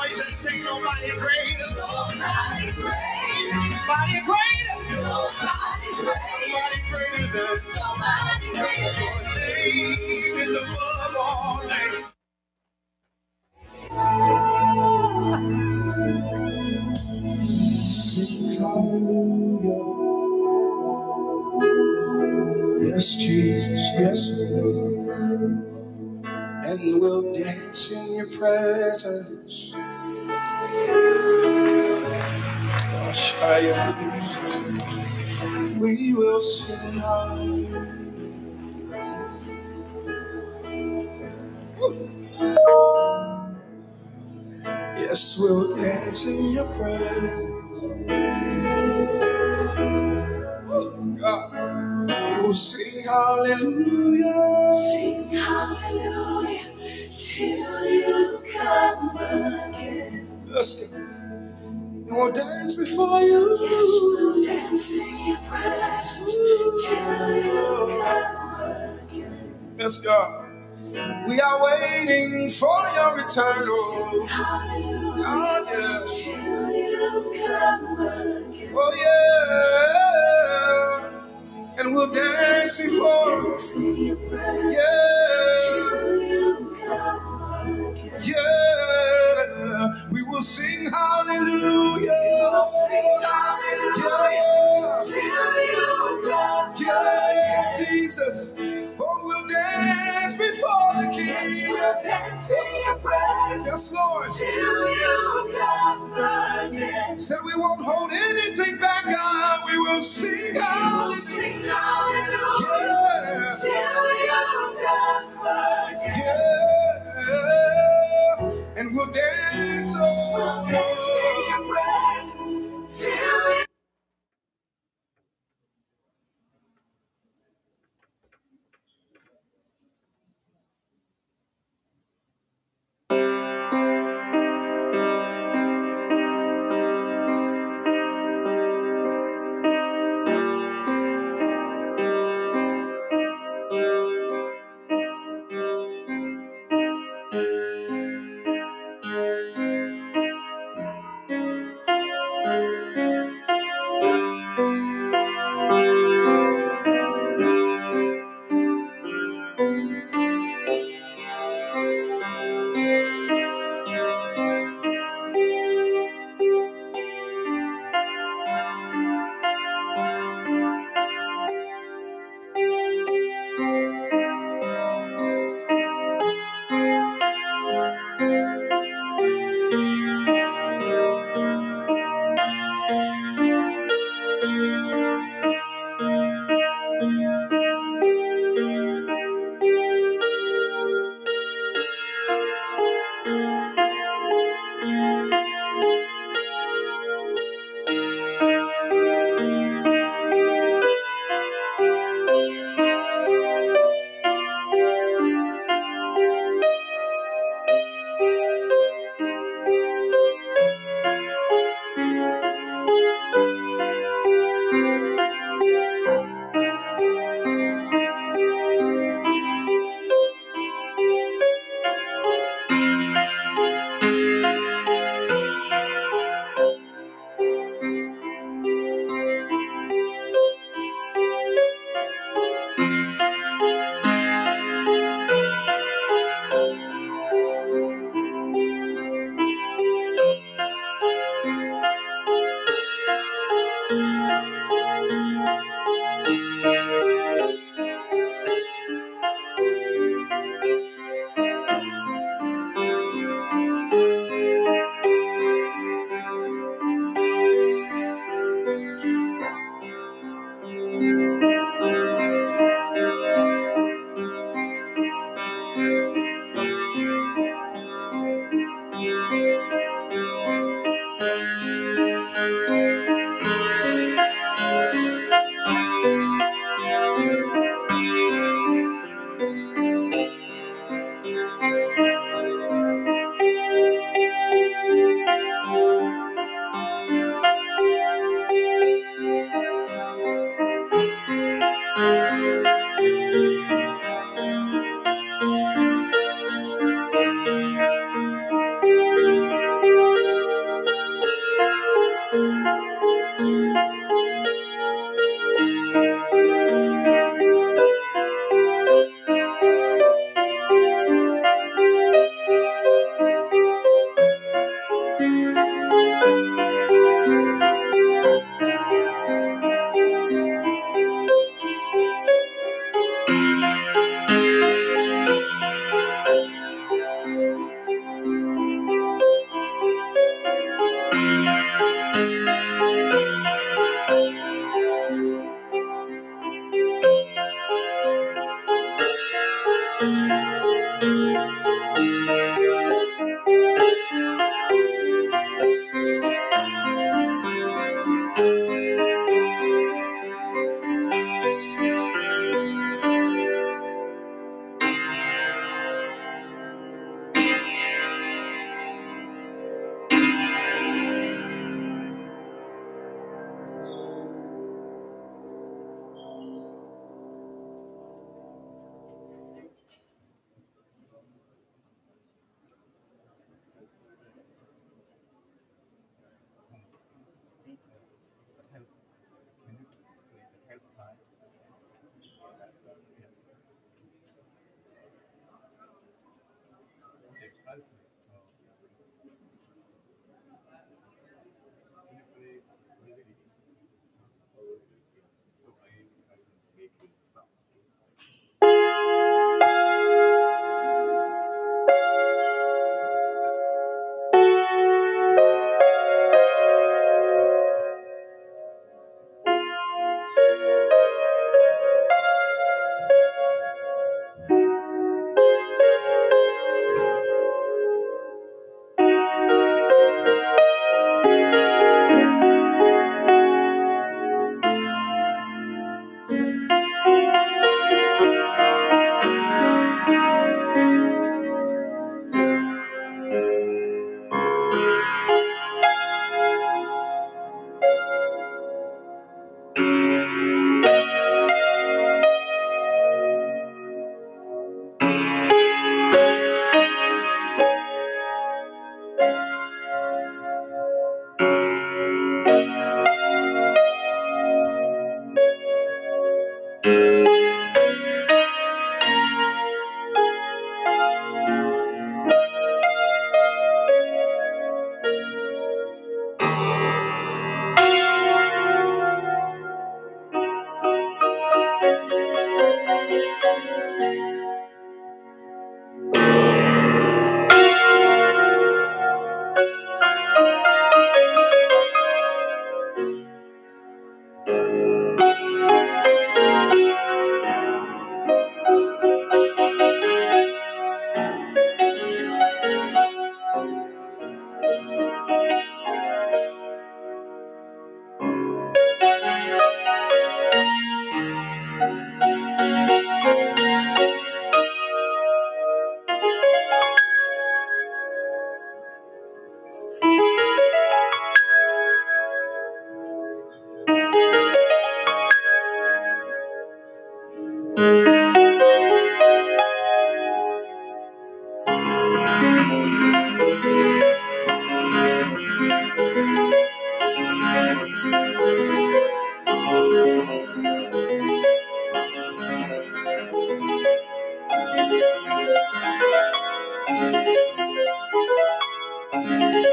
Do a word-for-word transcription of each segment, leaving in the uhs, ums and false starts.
Somebody said, say nobody greater. Nobody greater. Nobody greater. Nobody greater. Nobody greater than. Nobody greater. Your name is above all names. Sing hallelujah. Yes, Jesus. Yes, Lord. And we'll dance in your presence. We will sing hallelujah. Yes, we'll dance in your presence. God. We will sing hallelujah. Sing hallelujah till you come again. Let's go. And we'll dance before you. Yes, we'll dance in your presence till you come again. Let's go. We are waiting for your return. Sing hallelujah oh, yeah. till you come again. Oh yeah. And we'll dance before. Yeah. Yeah. We will sing hallelujah. Yeah. Yeah. Jesus. Oh, we'll dance before the King. Yes, Lord. Said we won't hold anything back, God. We will sing hallelujah. Yeah. Yeah. And we'll dance. Oh, we'll dance in your presence till we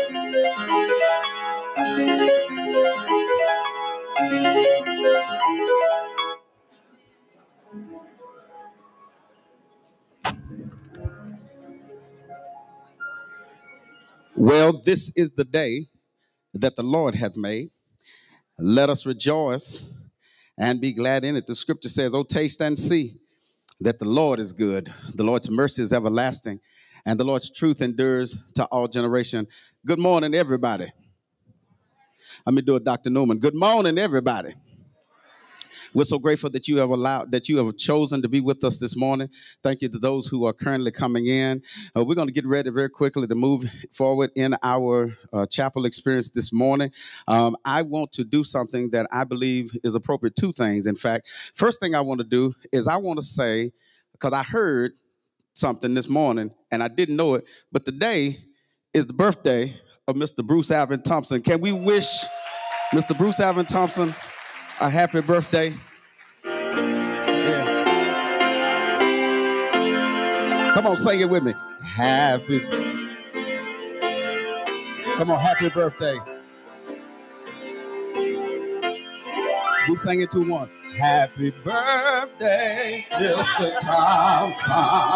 Well, this is the day that the Lord hath made. Let us rejoice and be glad in it. The scripture says, "Oh, taste and see that the Lord is good. The Lord's mercy is everlasting, and the Lord's truth endures to all generation." Good morning, everybody. Let me do it, Doctor Newman. Good morning, everybody. We're so grateful that you have allowed, that you have chosen to be with us this morning. Thank you to those who are currently coming in. Uh, we're going to get ready very quickly to move forward in our uh, chapel experience this morning. Um, I want to do something that I believe is appropriate. Two things, in fact. First thing I want to do is I want to say, because I heard something this morning and I didn't know it, but today is the birthday of Mister Bruce Alvin Thompson. Can we wish Mister Bruce Alvin Thompson a happy birthday? Yeah. Come on, sing it with me. Happy. Come on, happy birthday. We sing it to one. Happy birthday, Mister Thompson.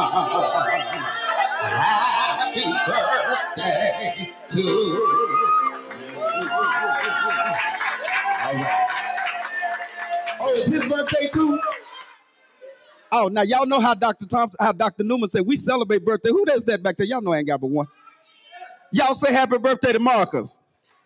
Happy birthday to you. All right. Oh, it's his birthday too? Oh, now y'all know how Doctor Thompson, how Doctor Newman said we celebrate birthday. Who does that back there? Y'all know I ain't got but one. Y'all say happy birthday to Marcus.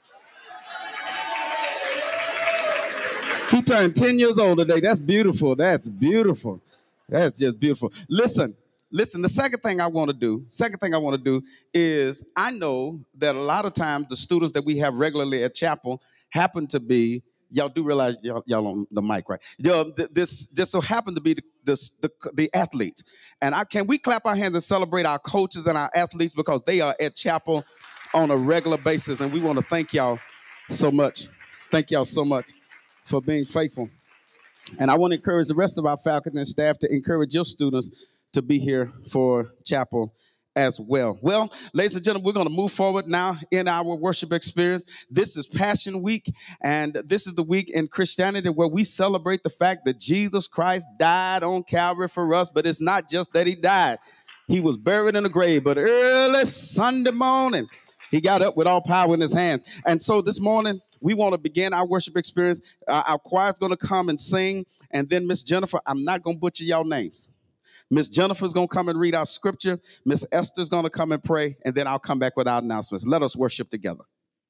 He turned ten years old today. That's beautiful. That's beautiful. That's just beautiful. Listen, listen, the second thing I want to do, second thing I want to do is I know that a lot of times the students that we have regularly at chapel happen to be, y'all do realize y'all, y'all on the mic, right? Y'all, this just so happen to be the, the, the, the athletes. And I can we clap our hands and celebrate our coaches and our athletes because they are at chapel on a regular basis. And we want to thank y'all so much. Thank y'all so much for being faithful. And I want to encourage the rest of our faculty and staff to encourage your students to be here for chapel as well. Well, ladies and gentlemen, we're going to move forward now in our worship experience. This is Passion Week, and this is the week in Christianity where we celebrate the fact that Jesus Christ died on Calvary for us, but it's not just that he died. He was buried in the grave, but early Sunday morning, he got up with all power in his hands. And so this morning, we want to begin our worship experience. Uh, our choir's going to come and sing. And then Miss Jennifer, I'm not going to butcher y'all names. Miss Jennifer's going to come and read our scripture. Miss Esther's going to come and pray. And then I'll come back with our announcements. Let us worship together.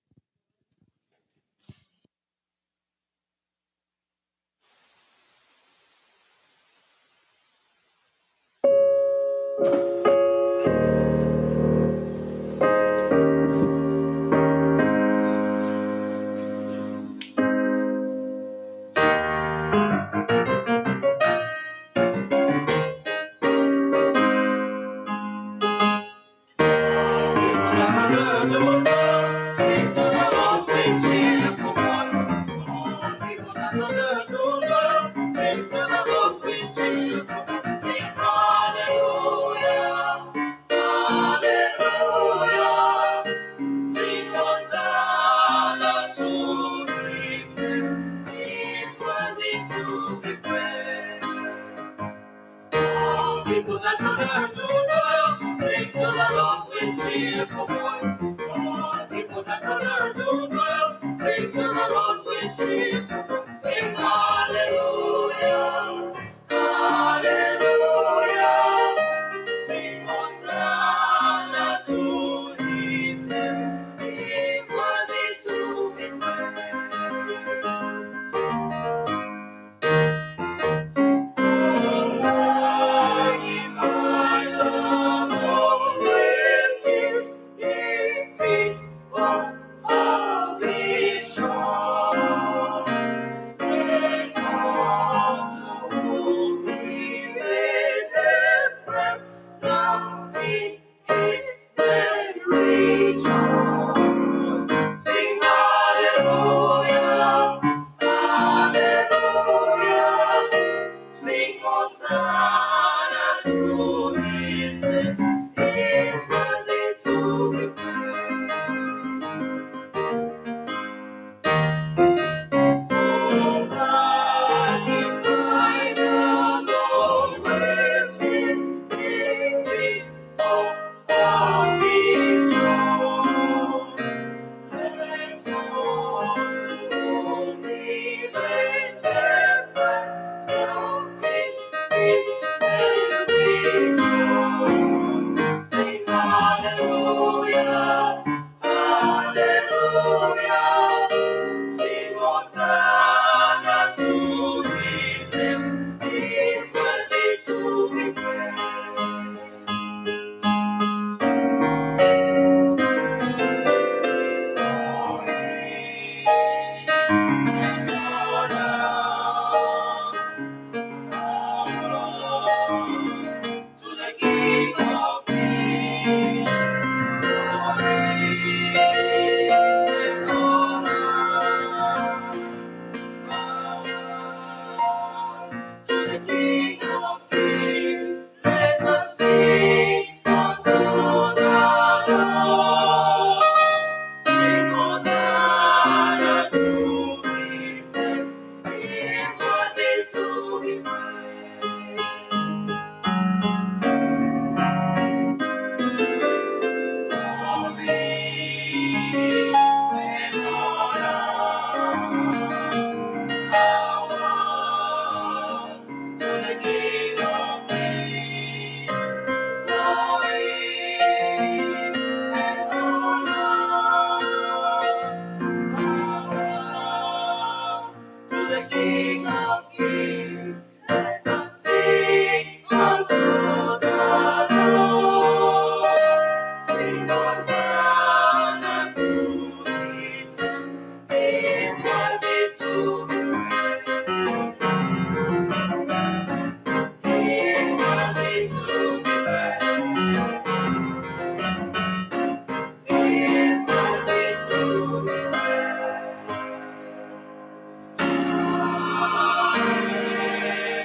People that on earth do well, sing to the Lord with cheerful voice. All people that on earth do well, sing to the Lord with cheerful voice. Sing hallelujah, hallelujah. Sing Hosanna to his name. He is worthy to be praised. Hallelujah. Sing Hosanna to his name. He is worthy to be praised. To the King of Kings, glory and honor. To the King of Kings, let us sing unto the Lord. Sing Hosanna to his name. He is worthy to be praised. Glory and honor, power to the King of Kings. Glory and honor, power to the King of Kings. Let us sing unto the Lord. Sing Hosanna to his name. He is worthy to be praised. He is worthy to be praised. He is worthy to be praised. Amen.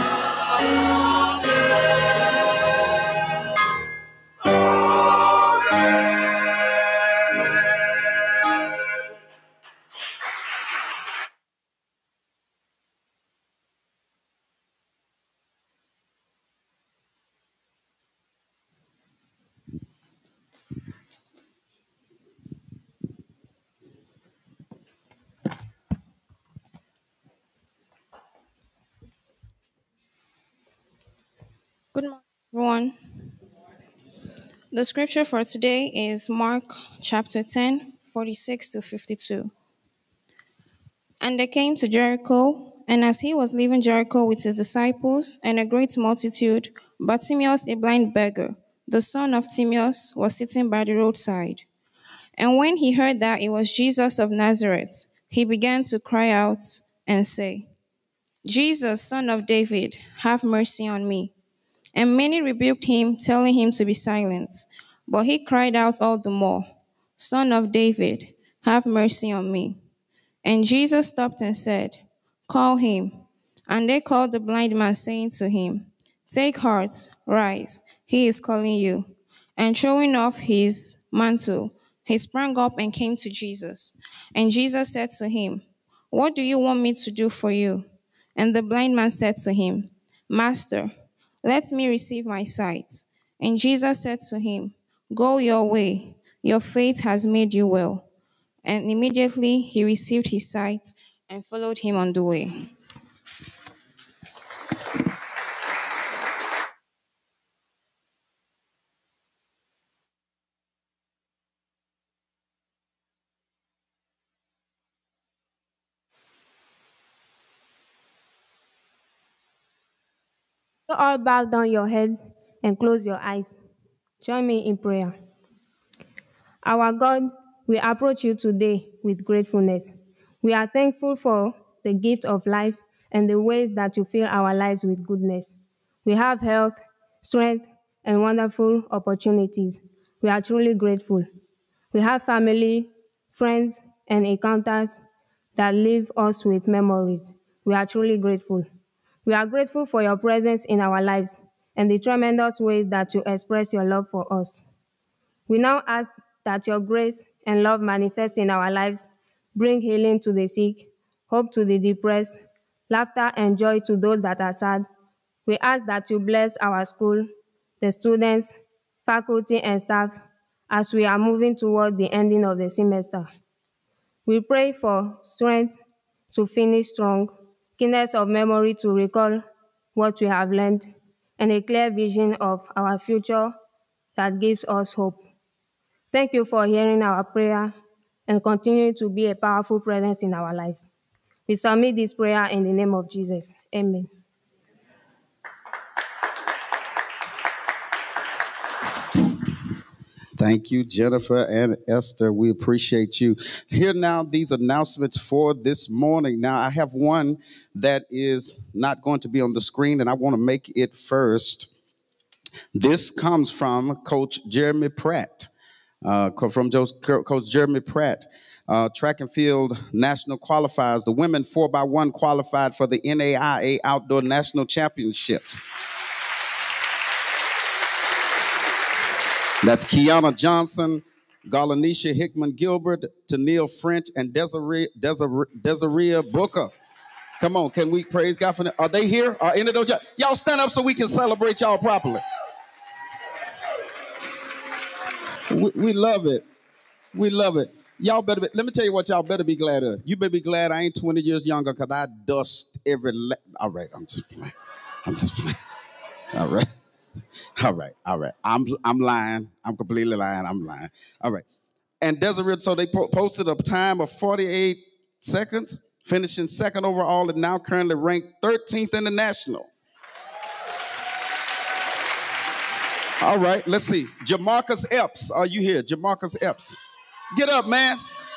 Good morning, everyone. The scripture for today is Mark chapter ten, forty-six to fifty-two. And they came to Jericho, and as he was leaving Jericho with his disciples and a great multitude, Bartimaeus, a blind beggar, the son of Timaeus, was sitting by the roadside. And when he heard that it was Jesus of Nazareth, he began to cry out and say, Jesus, son of David, have mercy on me. And many rebuked him, telling him to be silent. But he cried out all the more, Son of David, have mercy on me. And Jesus stopped and said, Call him. And they called the blind man, saying to him, Take heart, rise, he is calling you. And throwing off his mantle, he sprang up and came to Jesus. And Jesus said to him, What do you want me to do for you? And the blind man said to him, Master, let me receive my sight. And Jesus said to him, Go your way, your faith has made you well. And immediately he received his sight and followed him on the way. So all bow down your heads and close your eyes. Join me in prayer. Our God, we approach you today with gratefulness. We are thankful for the gift of life and the ways that you fill our lives with goodness. We have health, strength, and wonderful opportunities. We are truly grateful. We have family, friends, and encounters that leave us with memories. We are truly grateful. We are grateful for your presence in our lives and the tremendous ways that you express your love for us. We now ask that your grace and love manifest in our lives, bring healing to the sick, hope to the depressed, laughter and joy to those that are sad. We ask that you bless our school, the students, faculty, and staff as we are moving toward the ending of the semester. We pray for strength to finish strong, keenness of memory to recall what we have learned, and a clear vision of our future that gives us hope. Thank you for hearing our prayer, and continue to be a powerful presence in our lives. We submit this prayer in the name of Jesus. Amen. Thank you, Jennifer and Esther. We appreciate you. Here now, these announcements for this morning. Now, I have one that is not going to be on the screen, and I want to make it first. This comes from Coach Jeremy Pratt, uh, from Coach Jeremy Pratt. Uh, track and field national qualifiers. The women four by one qualified for the N A I A Outdoor National Championships. That's Kiana Johnson, Galanisha Hickman Gilbert, Tennille French, and Desiree, Desiree, Desiree Booker. Come on, can we praise God for them? Are they here? Are any of those? Y'all stand up so we can celebrate y'all properly. We, we love it. We love it. Y'all better be, let me tell you what y'all better be glad of. You better be glad I ain't twenty years younger because I dust every, le- all right, I'm just playing. I'm just playing. All right. All right, all right. I'm I'm lying. I'm completely lying. I'm lying. All right. And Desiree, so they po- posted a time of forty-eight seconds, finishing second overall, and now currently ranked thirteenth in the national. All right, let's see. Jamarcus Epps, are you here? Jamarcus Epps. Get up, man.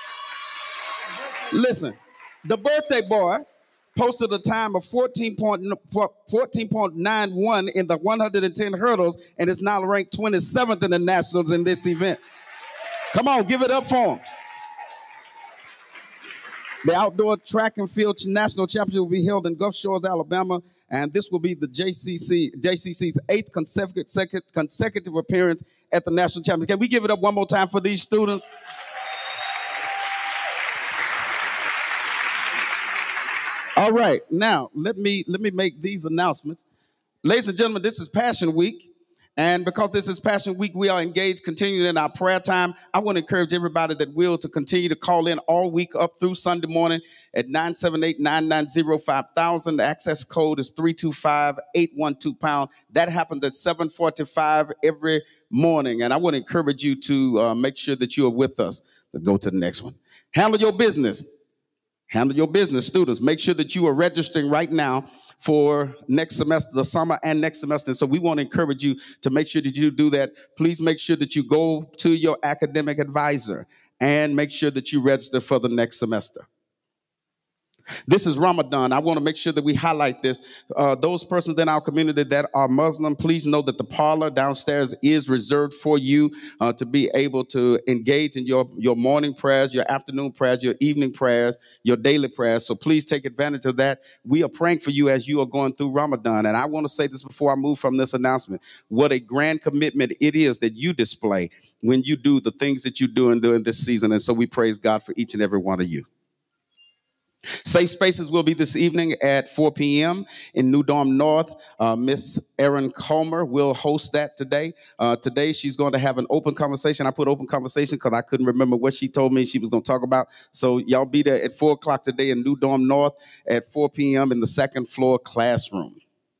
Listen, the birthday boy posted a time of fourteen point nine one in the one hundred ten hurdles and is now ranked twenty-seventh in the nationals in this event. Come on, give it up for him. The outdoor track and field national championship will be held in Gulf Shores, Alabama, and this will be the J C C J C C's eighth consecutive consecutive appearance at the national championship. Can we give it up one more time for these students? All right, now let me let me make these announcements. Ladies and gentlemen, this is Passion Week, and because this is Passion Week, we are engaged continuing in our prayer time. I want to encourage everybody that will to continue to call in all week up through Sunday morning at nine seven eight, nine nine zero, five thousand. The access code is three two five, eight one two pound. That happens at seven forty-five every morning, and I want to encourage you to uh, make sure that you are with us. Let's go to the next one. Handle your business. Handle your business, students. Make sure that you are registering right now for next semester, the summer and next semester. So we want to encourage you to make sure that you do that. Please make sure that you go to your academic advisor and make sure that you register for the next semester. This is Ramadan. I want to make sure that we highlight this. Uh, those persons in our community that are Muslim, please know that the parlor downstairs is reserved for you uh, to be able to engage in your, your morning prayers, your afternoon prayers, your evening prayers, your daily prayers. So please take advantage of that. We are praying for you as you are going through Ramadan. And I want to say this before I move from this announcement. What a grand commitment it is that you display when you do the things that you do during this season. And so we praise God for each and every one of you. Safe Spaces will be this evening at four p.m. in New Dorm North. Uh, Miss Erin Comer will host that today. Uh, today, she's going to have an open conversation. I put open conversation because I couldn't remember what she told me she was going to talk about. So y'all be there at four o'clock today in New Dorm North at four p.m. in the second floor classroom.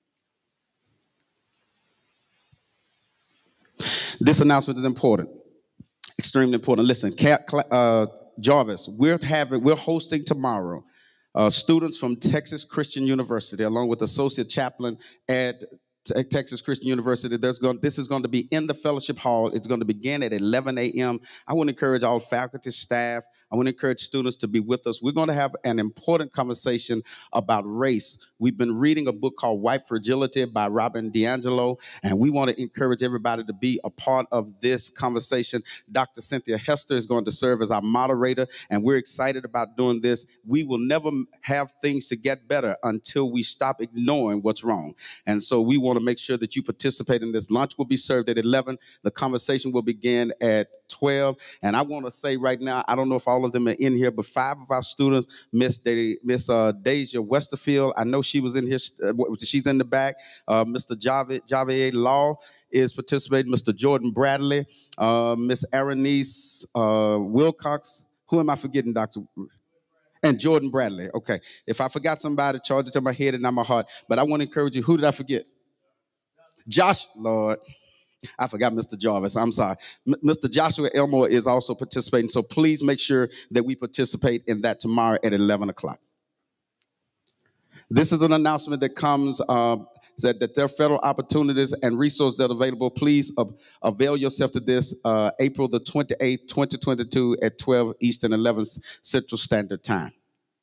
This announcement is important, extremely important. Listen, uh, Jarvis, we're having, we're hosting tomorrow Uh, students from Texas Christian University, along with Associate Chaplain at T- Texas Christian University. There's going, this is going to be in the fellowship hall. It's going to begin at eleven a.m. I want to encourage all faculty, staff. I want to encourage students to be with us. We're going to have an important conversation about race. We've been reading a book called White Fragility by Robin DiAngelo, and we want to encourage everybody to be a part of this conversation. Doctor Cynthia Hester is going to serve as our moderator, and we're excited about doing this. We will never have things to get better until we stop ignoring what's wrong. And so we want to make sure that you participate in this. Lunch will be served at eleven. The conversation will begin at twelve. And I want to say right now, I don't know if all of them are in here, but five of our students, Miss De, Miss uh, Deja Westerfield, I know she was in here. Uh, she's in the back. Uh, Mister Javier, Javier Law is participating. Mister Jordan Bradley, uh, Miss Aranice uh, Wilcox. Who am I forgetting, Doctor And Jordan Bradley. Okay. If I forgot somebody, charge it to my head and not my heart. But I want to encourage you. Who did I forget? Josh, Lord. I forgot Mister Jarvis. I'm sorry. M- Mister Joshua Elmore is also participating. So please make sure that we participate in that tomorrow at eleven o'clock. This is an announcement that comes uh, that, that there are federal opportunities and resources that are available. Please uh, avail yourself to this uh, April the twenty-eighth, twenty twenty-two at twelve Eastern, eleven Central Standard Time.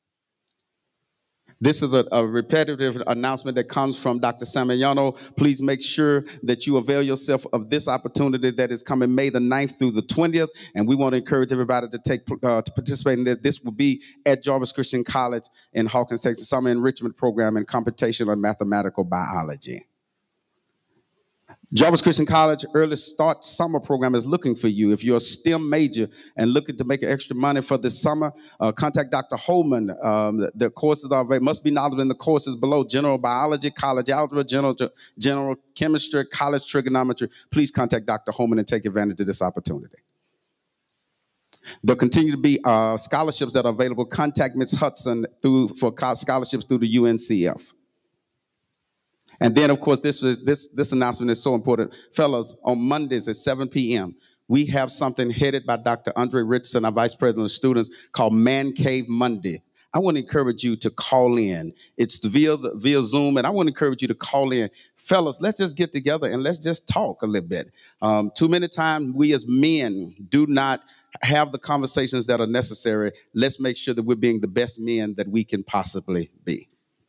This is a, a repetitive announcement that comes from Doctor Samiano. Please make sure that you avail yourself of this opportunity that is coming May the ninth through the twentieth. And we want to encourage everybody to take uh, to participate in this. This will be at Jarvis Christian College in Hawkins, Texas, Summer Enrichment Program in Computational and Mathematical Biology. Jarvis Christian College Early Start Summer Program is looking for you. If you're a STEM major and looking to make extra money for this summer, uh, contact Doctor Holman. Um, the, the courses are available. Must be knowledgeable in the courses below: general biology, college algebra, general general chemistry, college trigonometry. Please contact Doctor Holman and take advantage of this opportunity. There'll continue to be uh, scholarships that are available. Contact Miz Hudson through for scholarships through the U N C F. And then, of course, this was this this announcement is so important. Fellas, on Mondays at seven p.m., we have something headed by Doctor Andre Richardson, our Vice President of Students, called Man Cave Monday. I want to encourage you to call in. It's via, via Zoom, and I want to encourage you to call in. Fellas, let's just get together and let's just talk a little bit. Um, too many times we as men do not have the conversations that are necessary. Let's make sure that we're being the best men that we can possibly be.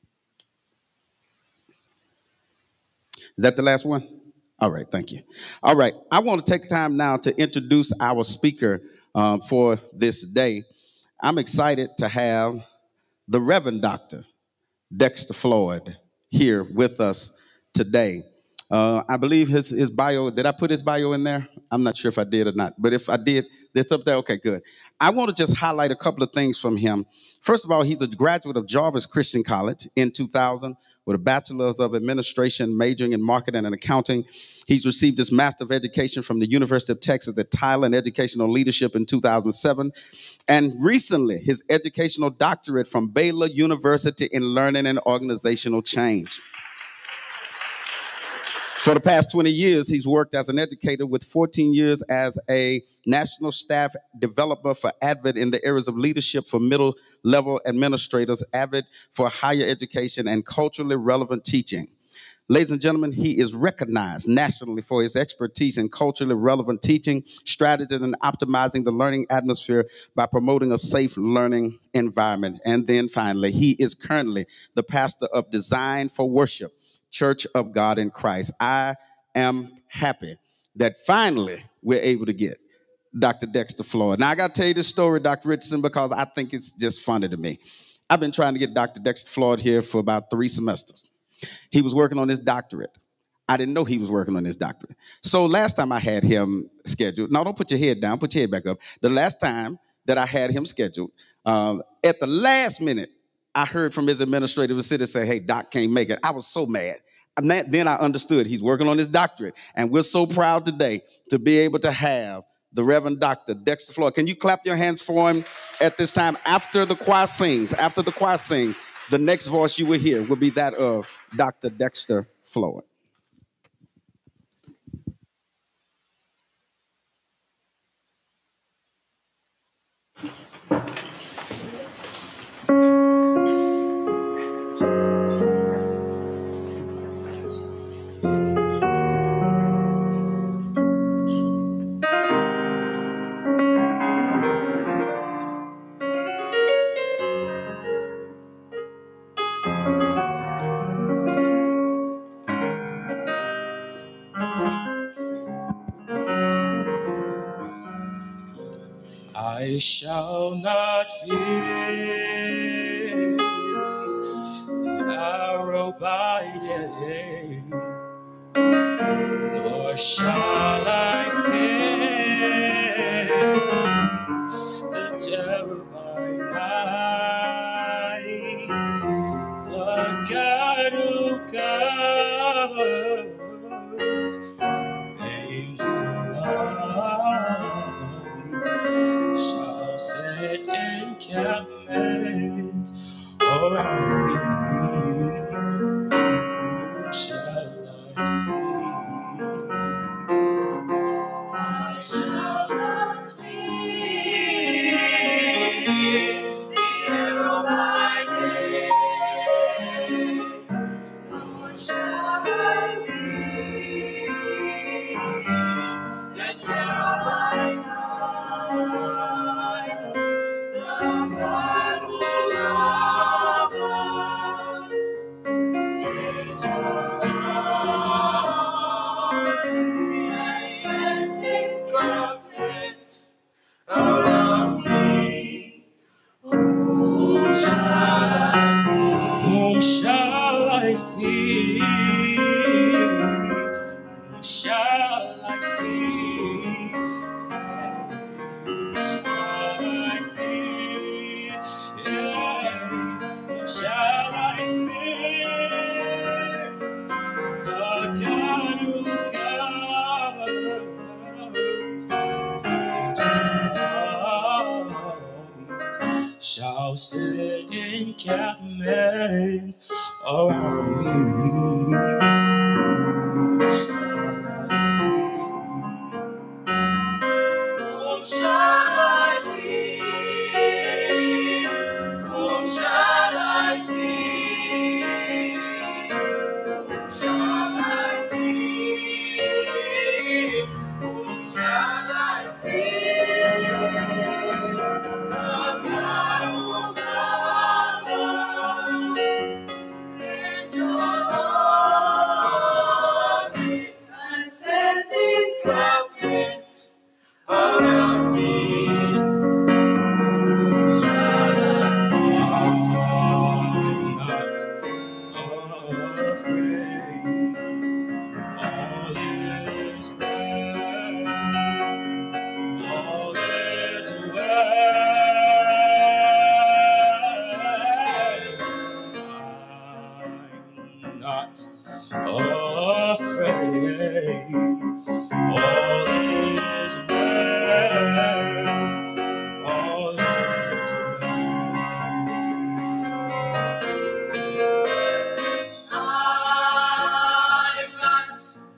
Is that the last one? All right, thank you. All right, I want to take time now to introduce our speaker um, for this day. I'm excited to have the Reverend Doctor Dexter Floyd here with us today. Uh, I believe his, his bio, did I put his bio in there? I'm not sure if I did or not, but if I did, it's up there. Okay, good. I want to just highlight a couple of things from him. First of all, he's a graduate of Jarvis Christian College in two thousand with a bachelor's of administration, majoring in marketing and accounting. He's received his Master of Education from the University of Texas at Tyler in Educational Leadership in two thousand seven. And recently, his educational doctorate from Baylor University in Learning and Organizational Change. For the past twenty years, he's worked as an educator with fourteen years as a national staff developer for ADVIT in the areas of leadership for middle level administrators, ADVIT for higher education, and culturally relevant teaching. Ladies and gentlemen, he is recognized nationally for his expertise in culturally relevant teaching, strategies, and optimizing the learning atmosphere by promoting a safe learning environment. And then finally, he is currently the pastor of Design for Worship, Church of God in Christ. I am happy that finally we're able to get Doctor Dexter Floyd. Now, I got to tell you this story, Doctor Richardson, because I think it's just funny to me. I've been trying to get Doctor Dexter Floyd here for about three semesters. He was working on his doctorate. I didn't know he was working on his doctorate. So last time I had him scheduled, no, don't put your head down, put your head back up. The last time that I had him scheduled, um, at the last minute, I heard from his administrative assistant say, hey, Doc can't make it. I was so mad. And that, then I understood he's working on his doctorate. And we're so proud today to be able to have the Reverend Doctor Dexter Floyd. Can you clap your hands for him at this time? After the choir sings, after the choir sings, the next voice you will hear will be that of Doctor Dexter Floyd. I shall not fear the arrow by day, nor shall I fear the terror by night. The God who governs angel armies shall set encampments around me. Whom shall I fear? shall set encampments around me. Whom shall I fear? Whom shall I fear? Whom shall I fear? Whom shall I fear? The God who governs and your armies and set encampments around me. Whom shall I fear? I'm not afraid. All is well. All is well. I'm not afraid. All is well. All is well. I'm not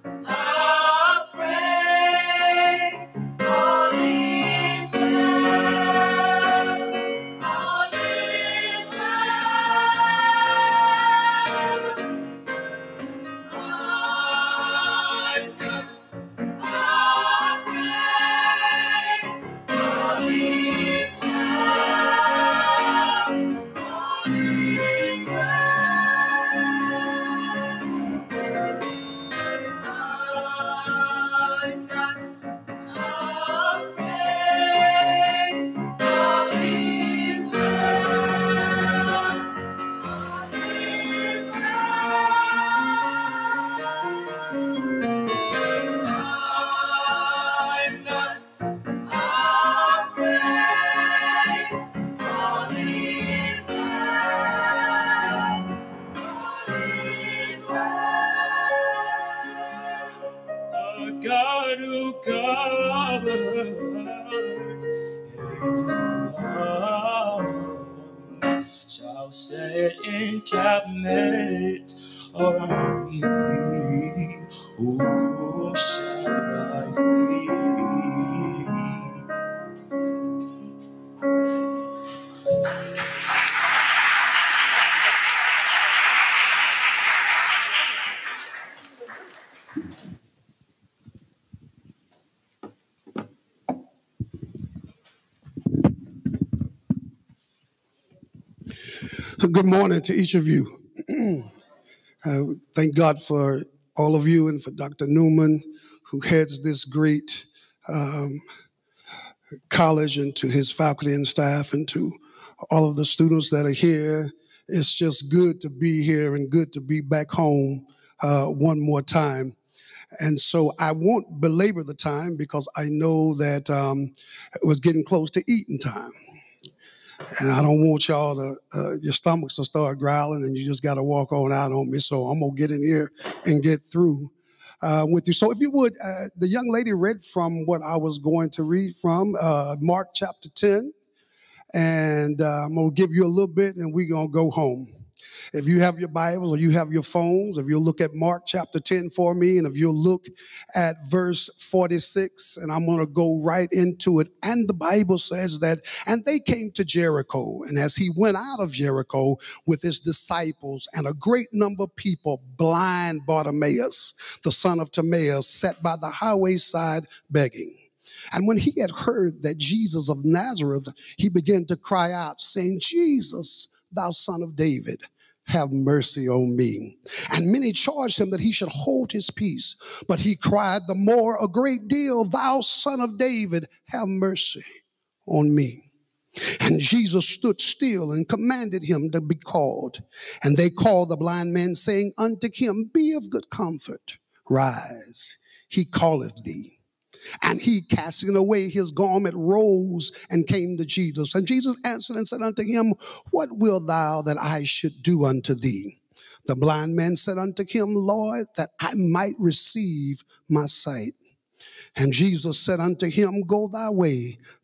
afraid. All is well. All is well. I'm not afraid. All is well. All is I'm not afraid. All is well. All is I'm not afraid. All is well. All is well. The God who governs shall set encampment around me. Whom shall I fear? Good morning to each of you. uh, thank God for all of you and for Doctor Newman, who heads this great um, college, and to his faculty and staff, and to all of the students that are here. It's just good to be here and good to be back home uh, one more time. And so I won't belabor the time because I know that um, it was getting close to eating time. And I don't want y'all to, uh, your stomachs to start growling and you just got to walk on out on me. So I'm going to get in here and get through uh, with you. So if you would, uh, the young lady read from what I was going to read from, uh, Mark chapter ten. And uh, I'm going to give you a little bit and we're going to go home. If you have your Bibles or you have your phones, if you'll look at Mark chapter ten for me, and if you'll look at verse forty-six, and I'm going to go right into it. And the Bible says that, and they came to Jericho, and as he went out of Jericho with his disciples and a great number of people, blind Bartimaeus, the son of Timaeus, sat by the highway side begging. And when he had heard that Jesus of Nazareth, he began to cry out, saying, Jesus, thou son of David, have mercy on me. And many charged him that he should hold his peace. But he cried the more a great deal, thou son of David, have mercy on me. And Jesus stood still and commanded him to be called. And they called the blind man, saying unto him, be of good comfort, rise, he calleth thee. And he, casting away his garment, rose and came to Jesus. And Jesus answered and said unto him, what wilt thou that I should do unto thee? The blind man said unto him, Lord, that I might receive my sight. And Jesus said unto him, go thy way,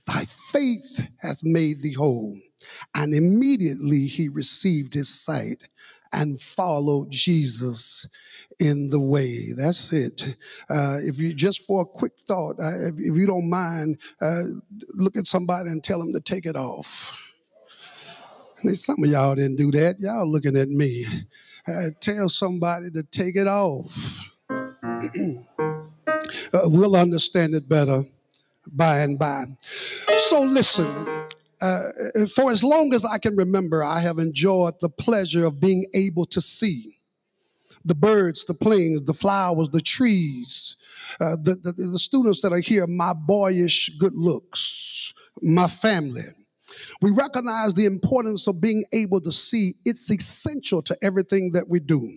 thy faith has made thee whole. And immediately he received his sight and followed Jesus in the way. That's it. Uh, if you just for a quick thought, uh, if, if you don't mind, uh, look at somebody and tell them to take it off. And some of y'all didn't do that. Y'all looking at me. Uh, tell somebody to take it off. uh, we'll understand it better by and by. So listen, uh, for as long as I can remember, I have enjoyed the pleasure of being able to see the birds, the planes, the flowers, the trees, uh, the, the, the students that are here, my boyish good looks, my family. We recognize the importance of being able to see. It's essential to everything that we do.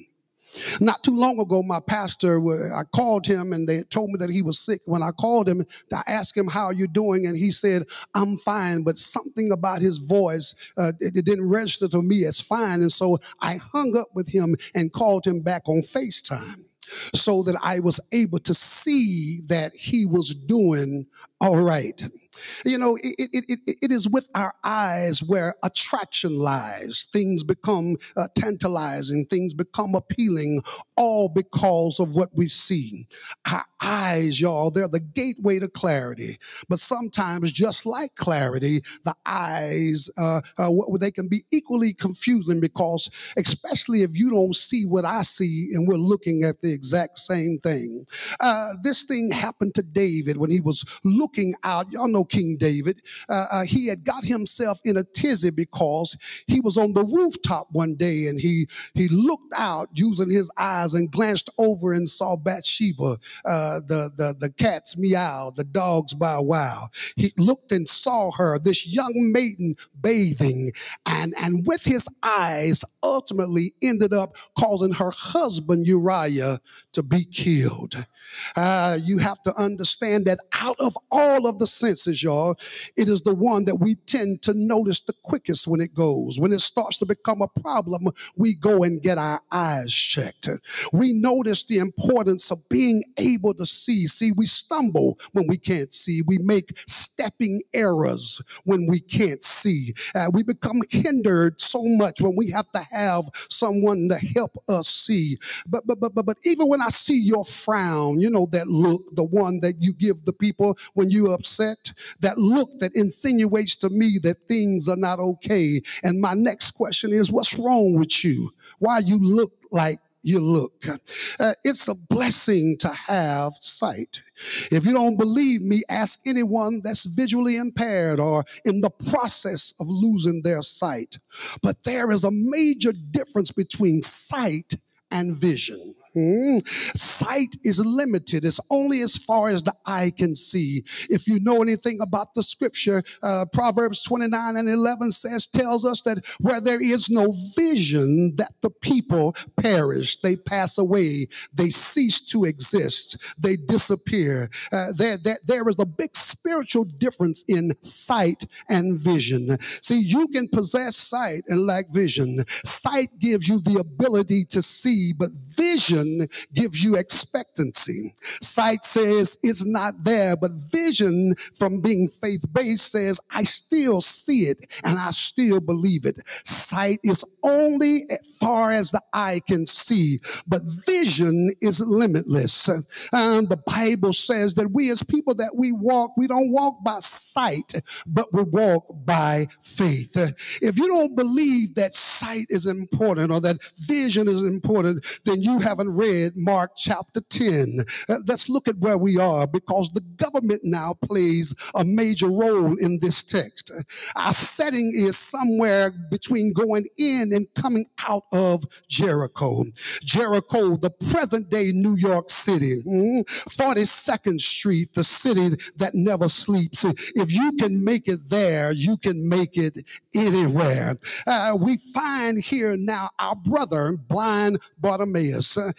Not too long ago, my pastor, I called him and they told me that he was sick. When I called him, I asked him, how are you doing? And he said, I'm fine. But something about his voice, uh, it, it didn't register to me as fine. And so I hung up with him and called him back on FaceTime so that I was able to see that he was doing all right. You know, it, it, it, it is with our eyes where attraction lies. Things become uh, tantalizing. Things become appealing, all because of what we see. Our eyes, y'all, they're the gateway to clarity. But sometimes, just like clarity, the eyes, uh, uh, they can be equally confusing because, especially if you don't see what I see and we're looking at the exact same thing. Uh, this thing happened to David when he was looking out. Y'all know King David. Uh, uh, he had got himself in a tizzy because he was on the rooftop one day and he he looked out using his eyes and glanced over and saw Bathsheba, uh, the, the, the cats meow, the dogs bow wow. He looked and saw her, this young maiden bathing, and, and with his eyes ultimately ended up causing her husband Uriah to be killed. Uh, you have to understand that out of all of the senses, y'all, it is the one that we tend to notice the quickest when it goes. When it starts to become a problem, we go and get our eyes checked. We notice the importance of being able to see. See, we stumble when we can't see. We make stepping errors when we can't see. Uh, we become hindered so much when we have to have someone to help us see. But, but, but, but, but even when I see your frown, you know, that look, the one that you give the people when you're upset, that look that insinuates to me that things are not okay. And my next question is, what's wrong with you? Why you look like you look? Uh, it's a blessing to have sight. If you don't believe me, ask anyone that's visually impaired or in the process of losing their sight. But there is a major difference between sight and vision. Hmm. Sight is limited. It's only as far as the eye can see. If you know anything about the scripture, uh, Proverbs twenty-nine and eleven says, tells us that where there is no vision, that the people perish. They pass away. They cease to exist. They disappear. Uh, there, there, there is a big spiritual difference in sight and vision. See, you can possess sight and lack vision. Sight gives you the ability to see, but vision gives you expectancy. Sight says it's not there, but vision, from being faith-based, says I still see it and I still believe it. Sight is only as far as the eye can see, but vision is limitless. Um, the Bible says that we as people that we walk, we don't walk by sight, but we walk by faith. If you don't believe that sight is important or that vision is important, then you haven't read Mark chapter ten. Uh, let's look at where we are, because the government now plays a major role in this text. Our setting is somewhere between going in and coming out of Jericho. Jericho, the present day New York City, mm, forty-second Street, the city that never sleeps. If you can make it there, you can make it anywhere. Uh, we find here now our brother, blind Bartimaeus. Uh,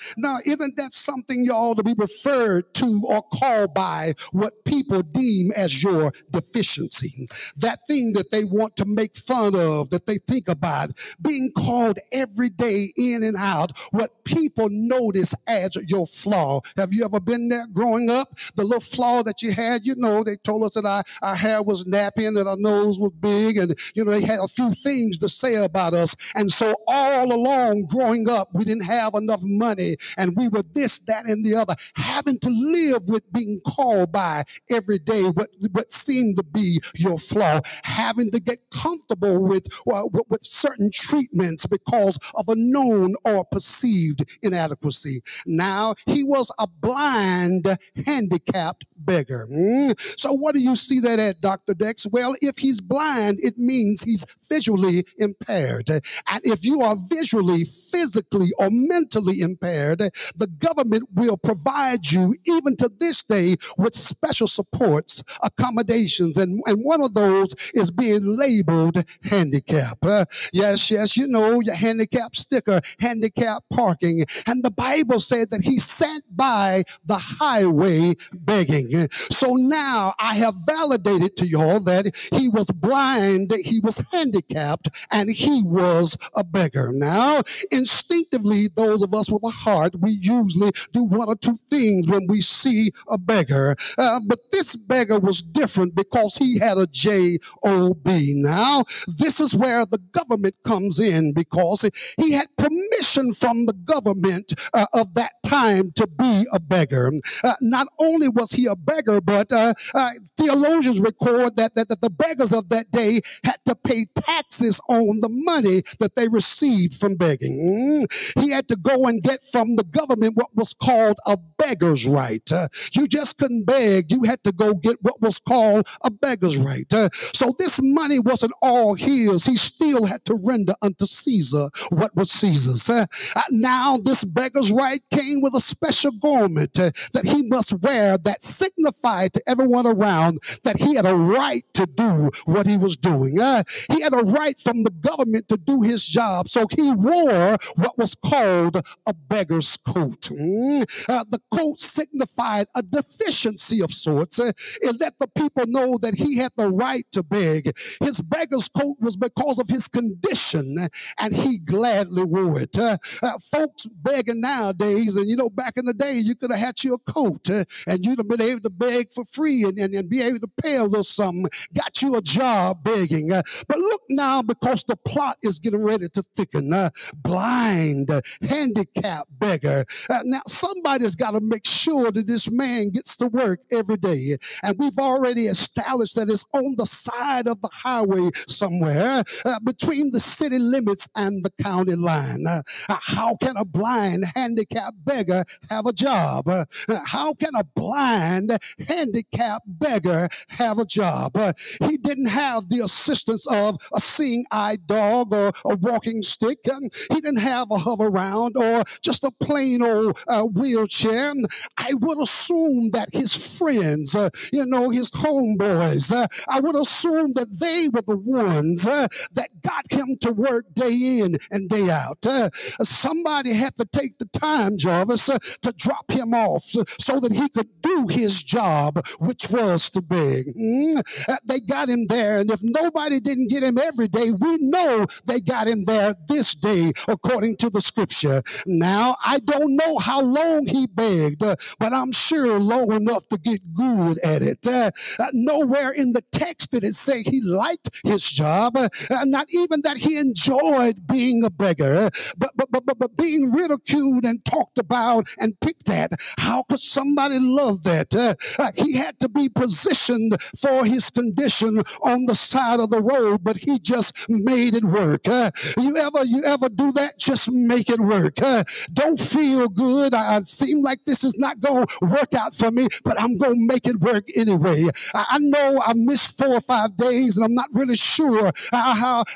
Now, isn't that something you ought to be referred to or called by what people deem as your deficiency? That thing that they want to make fun of, that they think about, being called every day in and out, what people notice as your flaw. Have you ever been there growing up? The little flaw that you had, you know, they told us that our, our hair was nappy and that our nose was big, and, you know, they had a few things to say about us. And so all along growing up, we didn't have enough money, and we were this, that, and the other, having to live with being called by every day what, what seemed to be your flaw, having to get comfortable with, uh, with, with certain treatments because of a known or perceived inadequacy. Now, he was a blind, handicapped beggar. Mm. So what do you see that at, Doctor Dex? Well, if he's blind, it means he's visually impaired. And if you are visually, physically, or mentally impaired, the government will provide you, even to this day, with special supports, accommodations, and, and one of those is being labeled handicap. Uh, yes, yes, you know, your handicap sticker, handicap parking. And the Bible said that he sat by the highway begging. So now I have validated to y'all that he was blind, he was handicapped, and he was a beggar. Now, instinctively, those of us with a heart, we usually do one or two things when we see a beggar. Uh, but this beggar was different because he had a J O B. Now, this is where the government comes in, because he had permission from the government uh, of that time to be a beggar. Uh, not only was he a beggar, but uh, uh, theologians record that, that, that the beggars of that day had to pay taxes on the money that they received from begging. Mm. He had to go and get from the government what was called a beggar's right. Uh, you just couldn't beg. You had to go get what was called a beggar's right. Uh, so this money wasn't all his. He still had to render unto Caesar what was Caesar's. Uh, uh, now this beggar's right came with a special garment uh, that he must wear that signified to everyone around that he had a right to do what he was doing. Uh, he had a right from the government to do his job. So he wore what was called a beggar's coat. Mm. Uh, the coat signified a deficiency of sorts. Uh, it let the people know that he had the right to beg. His beggar's coat was because of his condition, and he gladly wore it. Uh, uh, folks begging nowadays, and you know, back in the day, you could have had you a coat, uh, and you'd have been able to beg for free and, and, and be able to pay a little something, got you a job begging. Uh, but look now, because the plot is getting ready to thicken. Uh, blind, uh, handicapped beggar. Uh, now, somebody's got to make sure that this man gets to work every day. And we've already established that it's on the side of the highway somewhere uh, between the city limits and the county line. Uh, uh, how can a blind, handicapped beggar have a job? Uh, uh, how can a blind, handicapped beggar have a job? Uh, he didn't have the assistance of a seeing-eyed dog or a walking stick. Um, he didn't have a hover round or just a plain old uh, wheelchair. I would assume that his friends, uh, you know, his homeboys, uh, I would assume that they were the ones uh, that got him to work day in and day out. Uh, somebody had to take the time, Jarvis, uh, to drop him off so, so that he could do his job, which was to beg. Mm? Uh, they got him there, and if nobody didn't get him every day, we know they got him there this day, according to the scripture. Now, I don't know how long he begged, uh, but I'm sure long enough to get good at it. Uh, uh, nowhere in the text did it say he liked his job, uh, uh, not even that he enjoyed being a beggar, but, but, but, but, but being ridiculed and talked about and picked at. How could somebody love that? Uh, uh, he had to be positioned for his condition on the side of the road, but he just made it work. Uh, you ever you ever do that? Just make it work. Uh, don't feel good. I, I seem like this is not going to work out for me, but I'm going to make it work anyway. I, I know I missed four or five days, and I'm not really sure how, how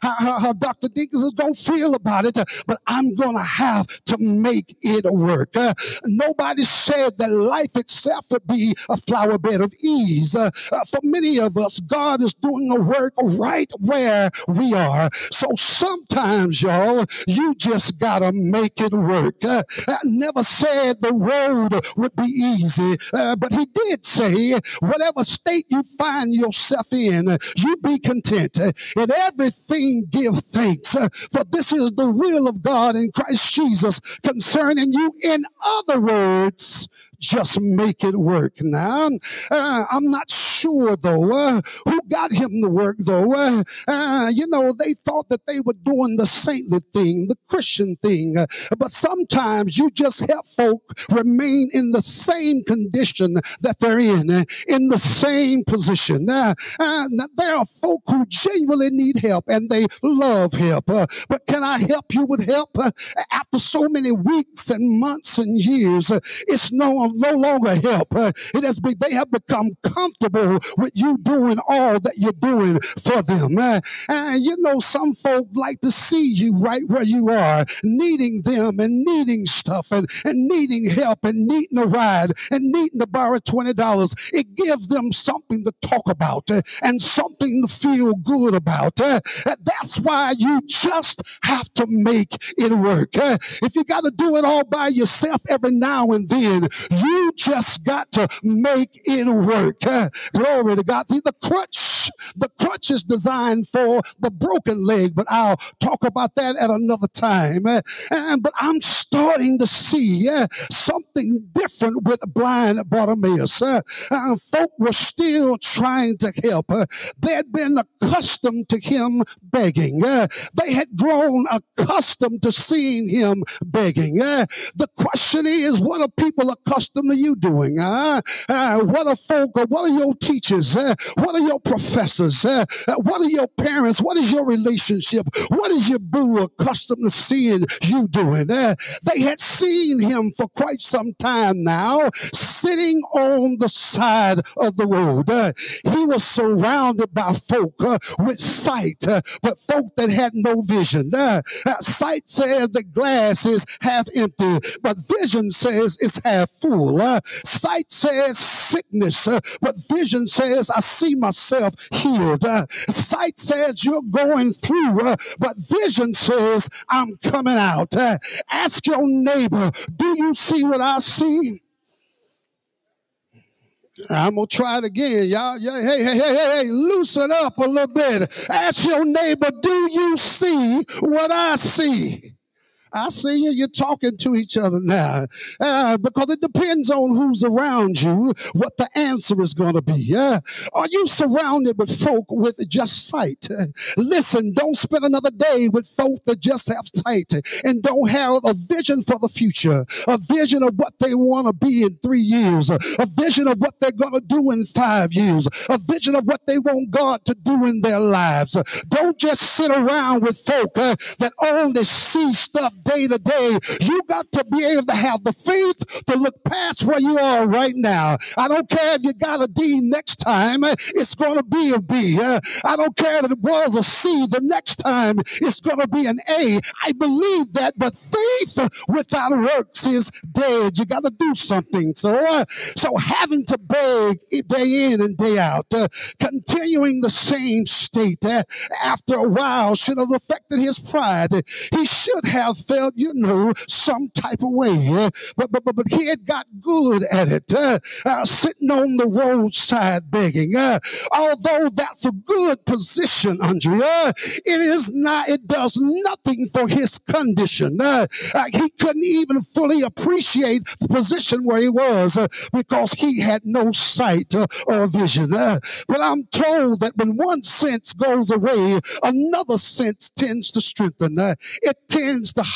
how, how, how Doctor Dinkins is going to feel about it, uh, but I'm going to have to make it work. Uh, nobody said that life itself would be a flower bed of ease. Uh, uh, for many of us, God is doing a work right where we are. So sometimes, y'all, you just got to make it work. Uh, I never said the road would be easy, uh, but he did say, whatever state you find yourself in, uh, you be content. Uh, in everything give thanks, uh, for this is the will of God in Christ Jesus concerning you. In other words, just make it work. Now, uh, I'm not sure, though, uh, who got him to work, though. Uh, uh, you know, they thought that they were doing the saintly thing, the Christian thing. Uh, but sometimes you just help folk remain in the same condition that they're in, uh, in the same position. Uh, uh, there are folk who genuinely need help, and they love help. Uh, but can I help you with help? Uh, after so many weeks and months and years, uh, it's no no longer help. Uh, it has been, they have become comfortable with you doing all that you're doing for them. Uh, and you know, some folk like to see you right where you are, needing them and needing stuff and, and needing help and needing a ride and needing to borrow twenty dollars. It gives them something to talk about uh, and something to feel good about. Uh, that's why you just have to make it work. Uh, if you got to do it all by yourself every now and then, you just got to make it work. Uh, glory to God. See, the crutch, the crutch is designed for the broken leg, but I'll talk about that at another time. Uh, and, but I'm starting to see uh, something different with blind Bartimaeus. Uh, uh, folk were still trying to help. Uh, they had been accustomed to him begging. Uh, they had grown accustomed to seeing him begging. Uh, the question is, what are people accustomed to you doing? Uh, uh, what are folk, or what are your teachers? Uh, what are your professors? Uh, uh, what are your parents? What is your relationship? What is your boo accustomed to seeing you doing? Uh, they had seen him for quite some time now, sitting on the side of the road. Uh, he was surrounded by folk uh, with sight, uh, but folk that had no vision. Uh, uh, sight says the glass is half empty, but vision says it's half full. Uh, sight says sickness, uh, but vision says I see myself healed. Uh, sight says you're going through, uh, but vision says I'm coming out. Uh, ask your neighbor, do you see what I see? I'm going to try it again, y'all. Yeah, hey, hey, hey, hey, hey, loosen up a little bit. Ask your neighbor, do you see what I see? I see you. You're talking to each other now, uh, because it depends on who's around you, what the answer is going to be. Uh, are you surrounded with folk with just sight? Uh, listen, don't spend another day with folk that just have sight and don't have a vision for the future, a vision of what they want to be in three years, a, a vision of what they're going to do in five years, a vision of what they want God to do in their lives. Uh, don't just sit around with folk uh, that only see stuff day to day. You got to be able to have the faith to look past where you are right now. I don't care if you got a D next time, it's going to be a B. Uh, I don't care if it was a C the next time, it's going to be an A. I believe that, but faith without works is dead. You got to do something. So, uh, so having to beg day in and day out, uh, continuing the same state uh, after a while should have affected his pride. He should have felt, you know, some type of way. Uh, but, but, but, but he had got good at it, uh, uh, sitting on the roadside begging. Uh, although that's a good position, Andrea, it is not, it does nothing for his condition. Uh, uh, he couldn't even fully appreciate the position where he was uh, because he had no sight uh, or vision. Uh, but I'm told that when one sense goes away, another sense tends to strengthen. Uh, it tends to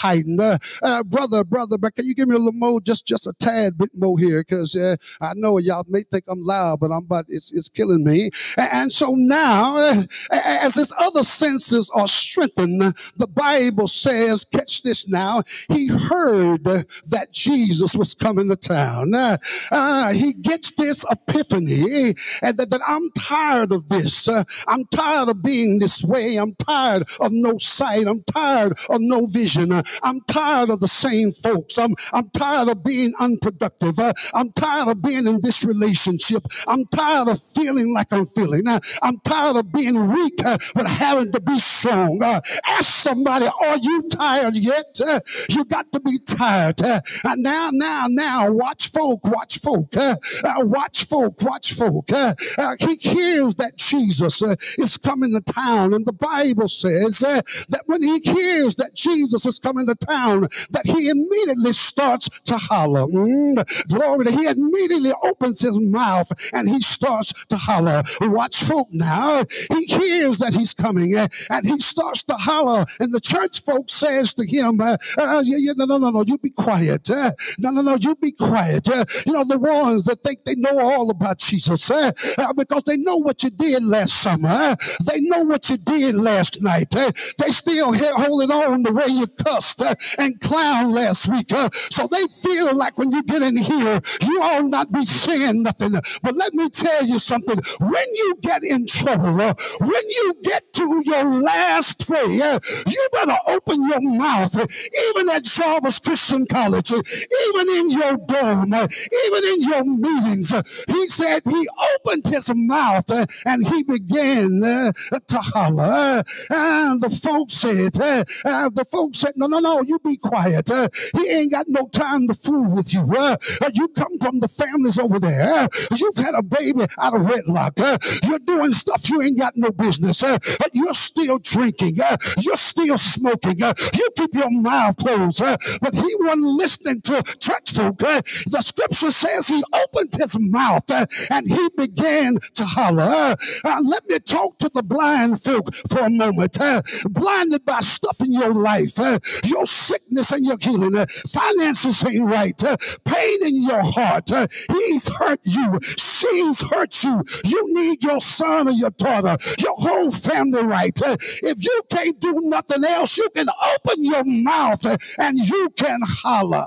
hiding. Uh, uh, brother, brother, but can you give me a little more, just, just a tad bit more here? Because uh, I know y'all may think I'm loud, but I'm about, it's, it's killing me. And, and so now, uh, as his other senses are strengthened, the Bible says, catch this now, he heard uh, that Jesus was coming to town. Uh, uh, he gets this epiphany, and that, that I'm tired of this. Uh, I'm tired of being this way. I'm tired of no sight. I'm tired of no vision. Uh, I'm tired of the same folks. I'm, I'm tired of being unproductive. Uh, I'm tired of being in this relationship. I'm tired of feeling like I'm feeling. Uh, I'm tired of being weak, uh, but having to be strong. Uh, ask somebody, are you tired yet? Uh, you got to be tired. Uh, uh, now, now, now, watch folk, watch folk, uh, uh, watch folk, watch folk. Uh, uh, he hears that Jesus uh, is coming to town, and the Bible says uh, that when he hears that Jesus is coming to town, that he immediately starts to holler. Mm, glory to, he immediately opens his mouth and he starts to holler. Watch folk now. He hears that he's coming uh, and he starts to holler, and the church folk says to him, uh, uh, yeah, yeah, no, no, no, no, you be quiet. Uh, no, no, no, you be quiet. Uh, you know, the ones that think they know all about Jesus uh, uh, because they know what you did last summer. Uh, they know what you did last night. Uh, they still here holding on the way you cussed uh, and clown last week. Uh, so they feel like when you get in here, you all not be saying nothing. But let me tell you something. When you get in trouble, uh, when you get to your last prayer, you better open your mouth. Uh, even at Jarvis Christian College, uh, even in your dorm, uh, even in your meetings, uh, he said he opened his mouth uh, and he began uh, to holler. And the folks said, uh, uh, the folks said, no, no, no, you be quiet. Uh, he ain't got no time to fool with you. Uh, you come from the families over there. You've had a baby out of wedlock. Uh, you're doing stuff you ain't got no business. Uh, you're still drinking. Uh, you're still smoking. Uh, you keep your mouth closed. Uh, but he wasn't listening to church folk. Uh, the scripture says he opened his mouth uh, and he began to holler. Uh, uh, let me talk to the blind folk for a moment. Uh, blinded by stuff in your life, uh, your sickness and your healing, uh, finances ain't right, uh, pain in your heart, uh, he's hurt you, she's hurt you, you need your son or your daughter, your whole family right. Uh, if you can't do nothing else, you can open your mouth uh, and you can holler.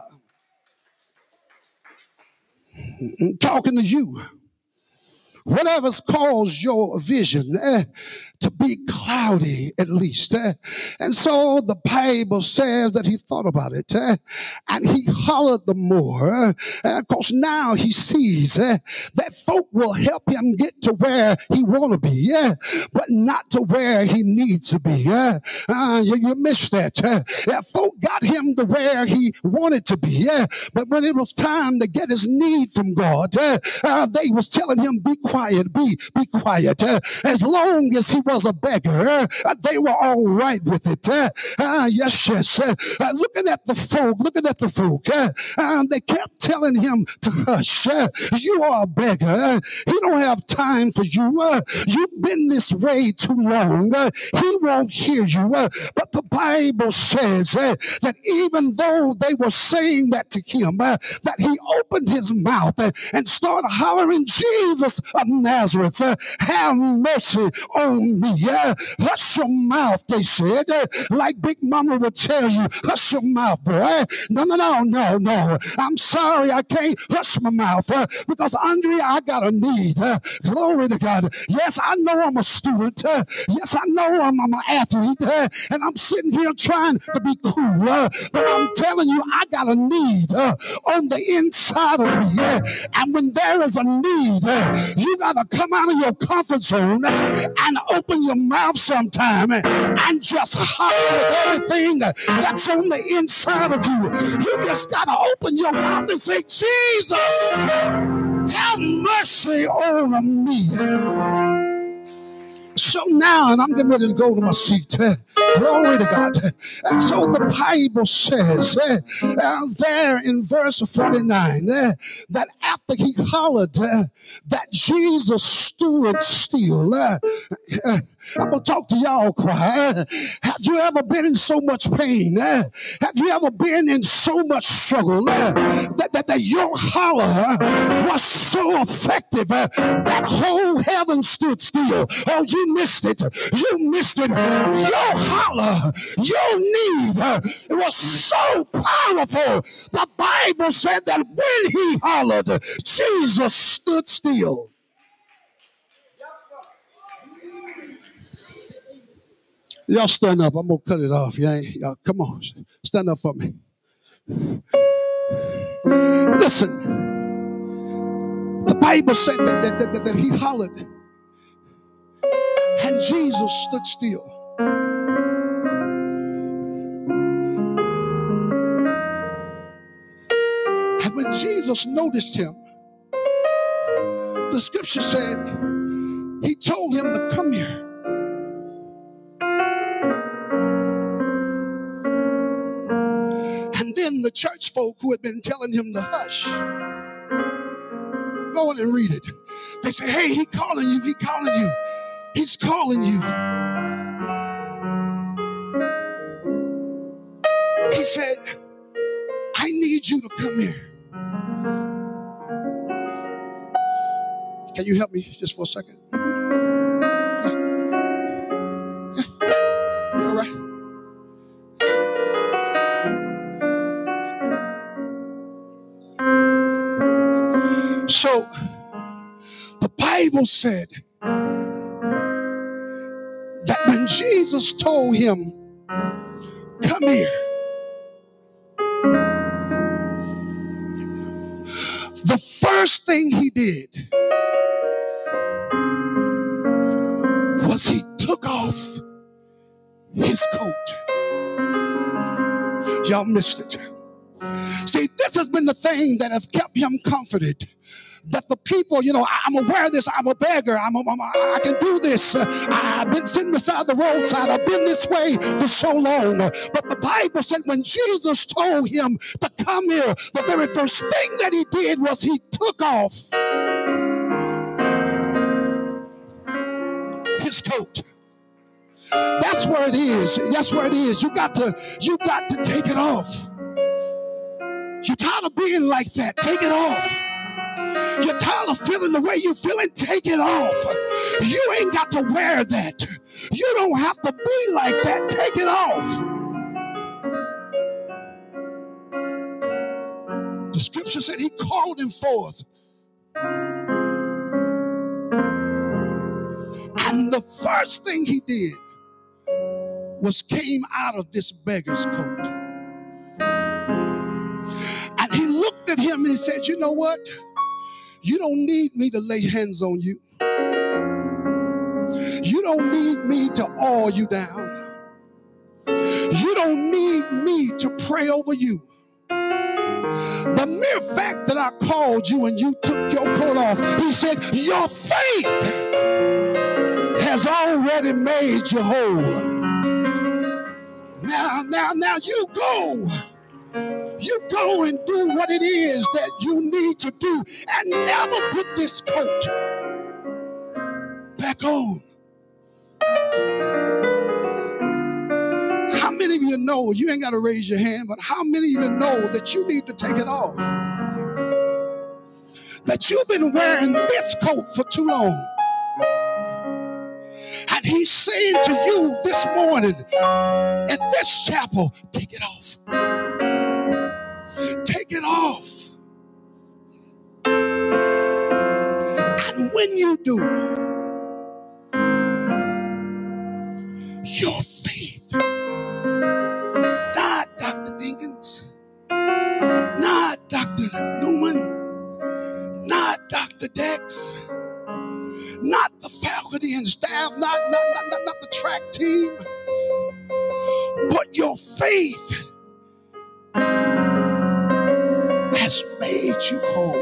I'm talking to you. Whatever's caused your vision uh, to be cloudy, at least. Uh, and so the Bible says that he thought about it uh, and he hollered the more because uh, now he sees uh, that folk will help him get to where he want to be, uh, but not to where he needs to be. Uh, uh, you, you missed that. Uh, yeah, folk got him to where he wanted to be, uh, but when it was time to get his need from God, uh, uh, they was telling him, be quiet, be, be quiet. Uh, as long as he was a beggar, uh, they were all right with it. Uh, uh, yes, yes. Uh, uh, looking at the folk, looking at the folk, uh, uh, they kept telling him to hush. Uh, you are a beggar. Uh, he don't have time for you. Uh, you've been this way too long. Uh, he won't hear you. Uh, but the Bible says uh, that even though they were saying that to him, uh, that he opened his mouth uh, and started hollering, Jesus of Nazareth, uh, have mercy on me. Uh, hush your mouth, they said, uh, like Big Mama would tell you, hush your mouth, boy. No, no, no, no, no. I'm sorry, I can't hush my mouth uh, because, Andrea, I got a need. Uh, glory to God. Yes, I know I'm a student. Uh, yes, I know I'm, I'm an athlete, uh, and I'm sitting here trying to be cool. Uh, but I'm telling you, I got a need uh, on the inside of me. Uh, and when there is a need, uh, you got to come out of your comfort zone uh, and open your mouth sometime uh, and just holler with everything uh, that's on the inside of you. You just got to open your mouth and say, Jesus, have mercy on me. So now, and I'm getting ready to go to my seat. Uh, glory to God. And so the Bible says uh, uh, there in verse forty-nine uh, that after he hollered, uh, that Jesus stood still. Uh, uh, I'm going to talk to y'all, choir. Have you ever been in so much pain? Uh, have you ever been in so much struggle uh, that, that, that your holler uh, was so effective uh, that whole heaven stood still? Oh, you missed it. You missed it. Your holler, your need uh, it was so powerful. The Bible said that when he hollered, Jesus stood still. Y'all stand up. I'm going to cut it off. Yeah, y'all, come on. Stand up for me. Listen. The Bible said that, that, that, that he hollered and Jesus stood still. And when Jesus noticed him, the scripture said he told him to come here. And then the church folk who had been telling him to hush, go on and read it. They say, hey, he calling you, he calling you, he's calling you. He said, I need you to come here. Can you help me just for a second? Yeah. Yeah. You all right? So, the Bible said that when Jesus told him, come here, the first thing he did was he took off his coat. Y'all missed it. See, this has been the thing that has kept him comforted. That the people, you know, I'm aware of this, I'm a beggar, I'm, a, I'm a, I can do this. Uh, I've been sitting beside the roadside, I've been this way for so long. But the Bible said when Jesus told him to come here, the very first thing that he did was he took off his coat. That's where it is. That's where it is. You got to, you got to take it off. You're tired of being like that. Take it off. You're tired of feeling the way you're feeling. Take it off. You ain't got to wear that. You don't have to be like that. Take it off. The scripture said he called him forth. And the first thing he did was came out of this beggar's coat. And he looked at him and he said, you know what? You don't need me to lay hands on you. You don't need me to awe you down. You don't need me to pray over you. The mere fact that I called you and you took your coat off, he said, your faith has already made you whole. Now, now, now you go. You go and do what it is that you need to do and never put this coat back on. How many of you know, you ain't got to raise your hand, but how many of you know that you need to take it off? That you've been wearing this coat for too long. And he's saying to you this morning in this chapel, take it off. Take it off. And when you do, your faith, not Doctor Dinkins, not Doctor Newman, not Doctor Dex, not the faculty and staff, not, not, not, not, not the track team, but your faith has made you whole.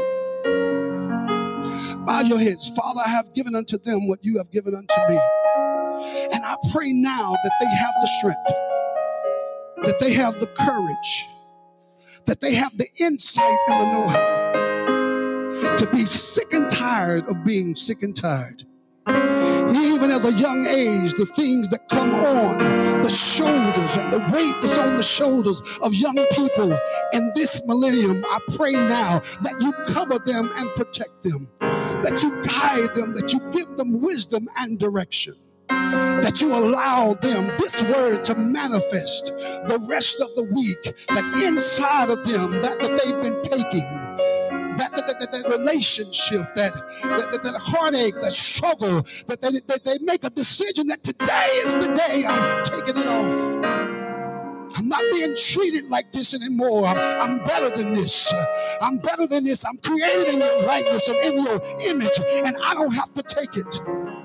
Bow your heads. Father, I have given unto them what you have given unto me. And I pray now that they have the strength, that they have the courage, that they have the insight and the know-how to be sick and tired of being sick and tired. Even as a young age, the things that come on the shoulders and the weight that's on the shoulders of young people in this millennium, I pray now that you cover them and protect them, that you guide them, that you give them wisdom and direction, that you allow them this word to manifest the rest of the week, that inside of them that, that they've been taking, that, that, that, that relationship, that, that, that, that heartache, that struggle, that they, that they make a decision that today is the day I'm taking it off. I'm not being treated like this anymore. I'm, I'm better than this. I'm better than this. I'm created in your likeness and in your image, and I don't have to take it.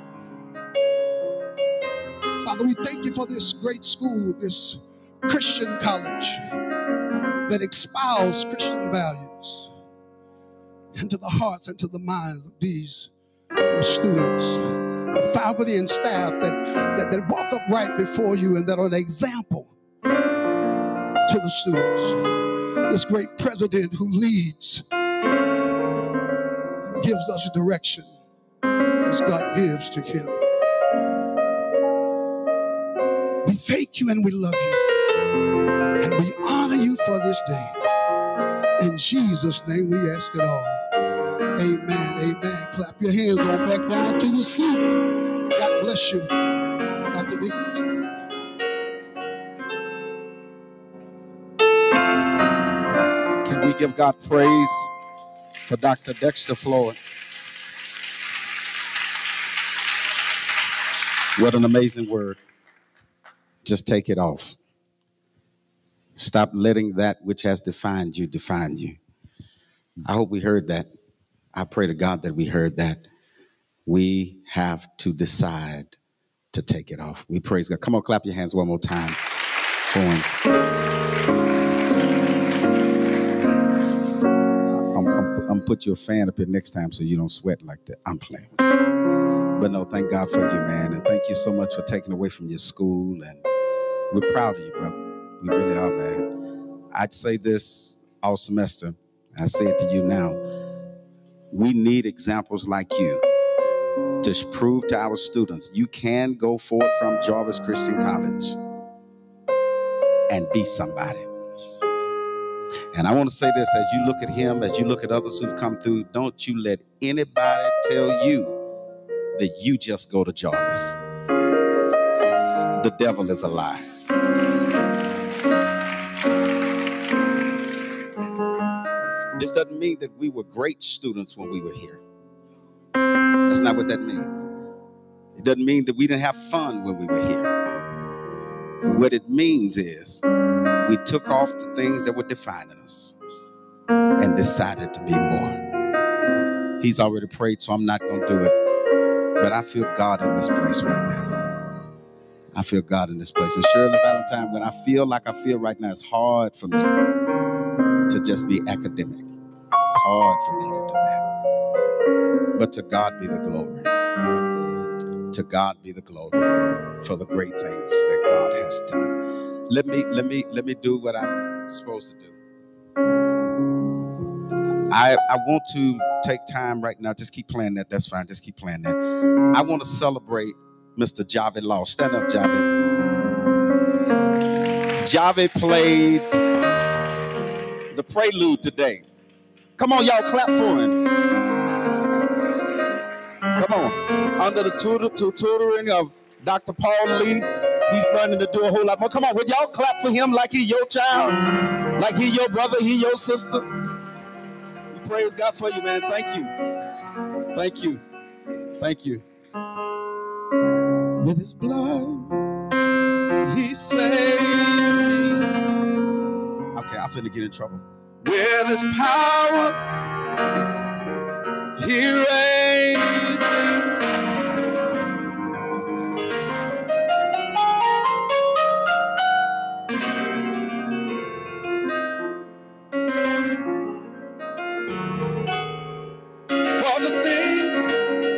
Father, we thank you for this great school, this Christian college that espouse Christian values into the hearts and to the minds of these your students, the faculty and staff that, that, that walk up right before you and that are an example to the students. This great president who leads and gives us direction as God gives to him. We thank you and we love you, and we honor you for this day. In Jesus' name we ask it all. Amen, amen. Clap your hands on back down to your seat. God bless you. Doctor Dickens. Can we give God praise for Doctor Dexter Floyd? What an amazing word. Just take it off. Stop letting that which has defined you define you. I hope we heard that. I pray to God that we heard that. We have to decide to take it off. We praise God. Come on, clap your hands one more time for him. I'm, I'm, I'm put your fan up here next time so you don't sweat like that. I'm playing with you. But no, thank God for you, man. And thank you so much for taking away from your school. And we're proud of you, brother. We really are, man. I'd say this all semester. I say it to you now. We need examples like you to prove to our students you can go forth from Jarvis Christian College and be somebody. And I want to say this, as you look at him, as you look at others who've come through, don't you let anybody tell you that you just go to Jarvis. The devil is a lie. This doesn't mean that we were great students when we were here. That's not what that means. It doesn't mean that we didn't have fun when we were here. What it means is we took off the things that were defining us and decided to be more. He's already prayed, so I'm not going to do it. But I feel God in this place right now. I feel God in this place. And Shirley Valentine, when I feel like I feel right now, it's hard for me to just be academic. It's hard for me to do that. But to God be the glory. To God be the glory for the great things that God has done. Let me, let me, let me do what I'm supposed to do. I, I want to take time right now. Just keep playing that. That's fine. Just keep playing that. I want to celebrate Mister Jarvis Law. Stand up, Jarvis. Jarvis played the prelude today. Come on, y'all, clap for him. Come on. Under the tutor, tutoring of Doctor Paul Lee, he's learning to do a whole lot more. Come on, would y'all clap for him like he's your child, like he's your brother, he's your sister? We praise God for you, man. Thank you. Thank you. Thank you. With his blood, he saved me. Okay, I'm finna get in trouble. With his power, he raised me. For the things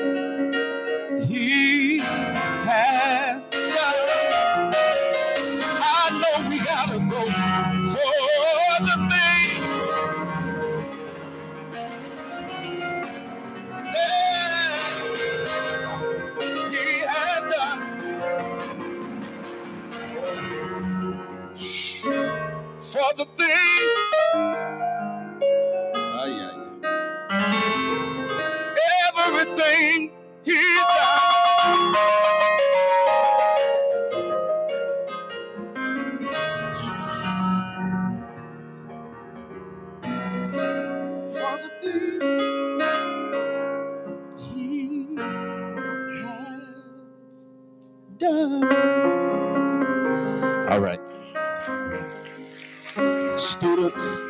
he has done, I know we gotta go for the things that for the things. Oh, yeah, yeah. Everything he's done. For the things he has done. All right. Students,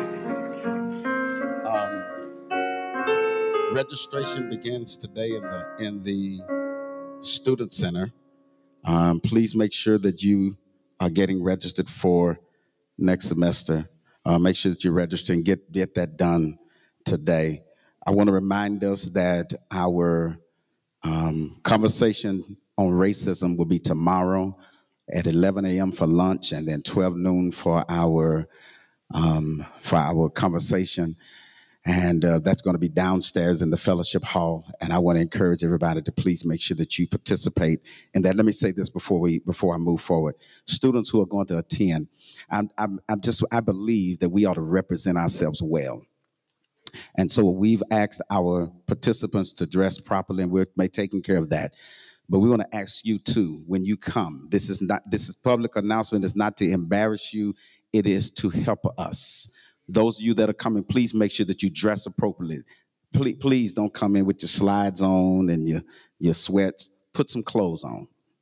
um, registration begins today in the in the Student Center. Um, please make sure that you are getting registered for next semester. Uh, make sure that you register and get, get that done today. I want to remind us that our um, conversation on racism will be tomorrow at eleven a.m. for lunch and then twelve noon for our um, for our conversation. And uh, that's going to be downstairs in the fellowship hall. And I want to encourage everybody to please make sure that you participate in that. Let me say this before we before I move forward. Students who are going to attend, I'm, I'm, I'm just I believe that we ought to represent ourselves well. And so we've asked our participants to dress properly, and we're taking care of that. But we want to ask you too, when you come, this is not this is public announcement. It's not to embarrass you. It is to help us. Those of you that are coming, please make sure that you dress appropriately. Please, please don't come in with your slides on and your, your sweats. Put some clothes on.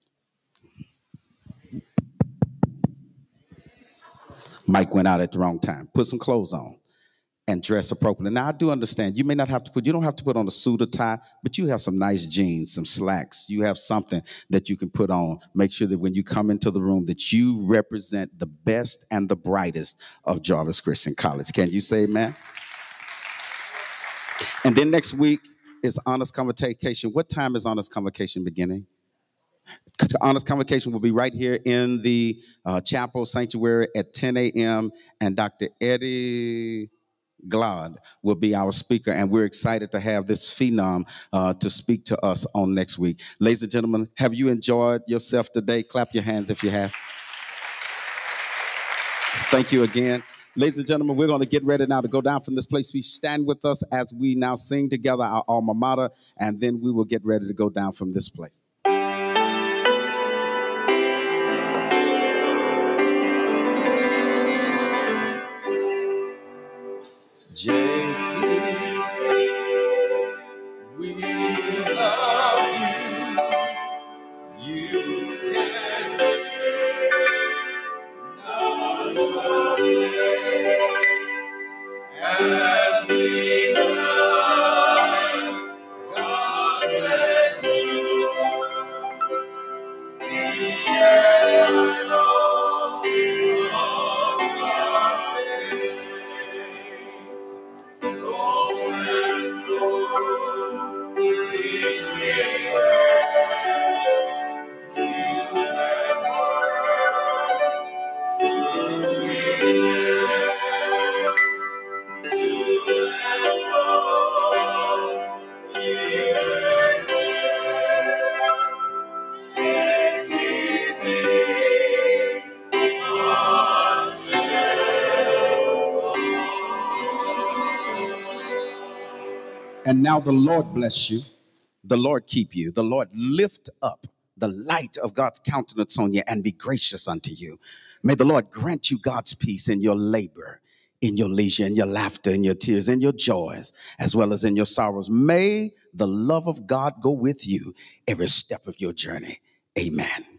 Mike went out at the wrong time. Put some clothes on and dress appropriately. Now, I do understand you may not have to put, you don't have to put on a suit or tie, but you have some nice jeans, some slacks. You have something that you can put on. Make sure that when you come into the room that you represent the best and the brightest of Jarvis Christian College. Can you say amen? And then next week is Honors Convocation. What time is Honors Convocation beginning? Honors Convocation will be right here in the uh, chapel sanctuary at ten a.m. And Doctor Eddie Glad will be our speaker, and we're excited to have this phenom uh, to speak to us on next week. Ladies and gentlemen, have you enjoyed yourself today? Clap your hands if you have. Thank you again. Ladies and gentlemen, we're going to get ready now to go down from this place. We stand with us as we now sing together our alma mater, and then we will get ready to go down from this place. Jesus, we love you. You can not love as we love. God bless you. The end of our days. Go and go, reach And now the Lord bless you. The Lord keep you. The Lord lift up the light of God's countenance on you and be gracious unto you. May the Lord grant you God's peace in your labor, in your leisure, in your laughter, in your tears, in your joys, as well as in your sorrows. May the love of God go with you every step of your journey. Amen.